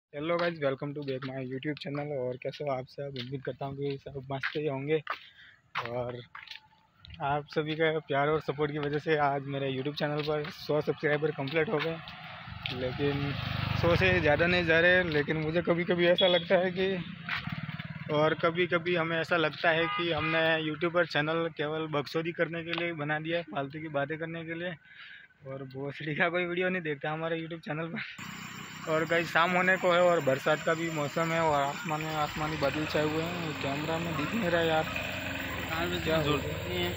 Hello guys, welcome to back my YouTube channel. और कैसे हो आप सब? उम्मीद करता हूँ कि सब मस्त ही होंगे। और आप सभी का प्यार और सपोर्ट की वजह से आज मेरे यूट्यूब चैनल पर 100 सब्सक्राइबर कंप्लीट हो गए। लेकिन 100 से ज़्यादा नहीं जा रहे। लेकिन मुझे कभी कभी ऐसा लगता है कि कभी कभी हमें ऐसा लगता है कि हमने यूट्यूब पर चैनल केवल बकचोदी करने के लिए बना दिया है, फालतू की बातें करने के लिए। और भोसड़ी का कोई वीडियो नहीं देखता हमारे यूट्यूब चैनल पर। और कहीं शाम होने को है और बरसात का भी मौसम है और आसमान में आसमानी बादल छाए हुए हैं। कैमरा में दिख नहीं रहा यार, क्या है।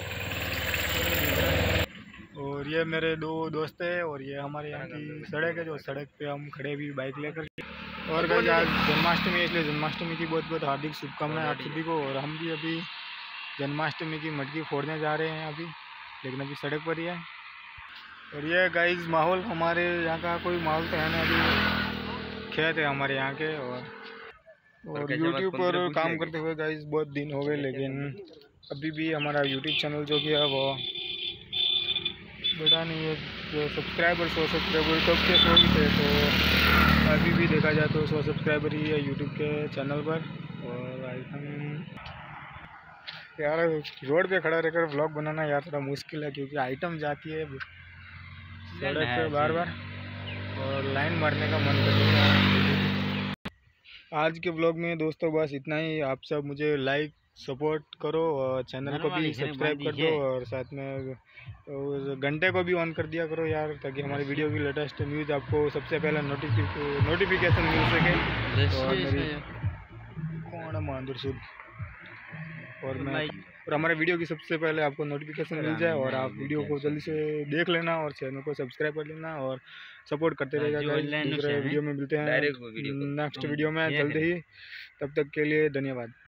और ये मेरे दो दोस्त हैं और ये हमारे यहाँ की सड़क है, जो सड़क पे हम खड़े भी बाइक लेकर। और कहीं आज जन्माष्टमी है, इसलिए जन्माष्टमी की बहुत बहुत हार्दिक शुभकामनाएं आप सभी को। और हम भी अभी जन्माष्टमी की मटकी फोड़ने जा रहे हैं अभी, लेकिन अभी सड़क पर ही है। और ये गाइस माहौल हमारे यहाँ का कोई माहौल तो है ना, अभी खेत है हमारे यहाँ के। और यूट्यूब पर काम करते हुए गाइस बहुत दिन हो गए, लेकिन अभी भी हमारा यूट्यूब चैनल जो कि है वो बड़ा नहीं है। जो सब्सक्राइबर 100 सब्सक्राइबर कब के 100 ही थे, तो अभी भी देखा जाए तो 100 सब्सक्राइबर ही है यूट्यूब के चैनल पर। और आइटम यार, रोड पे खड़ा रहकर व्लॉग बनाना यार थोड़ा मुश्किल है, क्योंकि आइटम जाती है सड़क पे बार बार और लाइन मारने का मन करता है। आज के ब्लॉग में दोस्तों बस इतना ही। आप सब मुझे लाइक सपोर्ट करो और चैनल को भी सब्सक्राइब कर दो, और साथ में घंटे को भी ऑन कर दिया करो यार, ताकि हमारी वीडियो की लेटेस्ट न्यूज़ आपको सबसे पहले नोटिफिकेशन मिल सके। और मेरी कौन मांदुर सुध और हमारे वीडियो की सबसे पहले आपको नोटिफिकेशन मिल जाए और आप वीडियो को जल्दी से देख लेना और चैनल को सब्सक्राइब कर लेना और सपोर्ट करते रहेगा गाइस। दूसरे वीडियो में मिलते हैं नेक्स्ट वीडियो में जल्दी ही। तब तक के लिए धन्यवाद।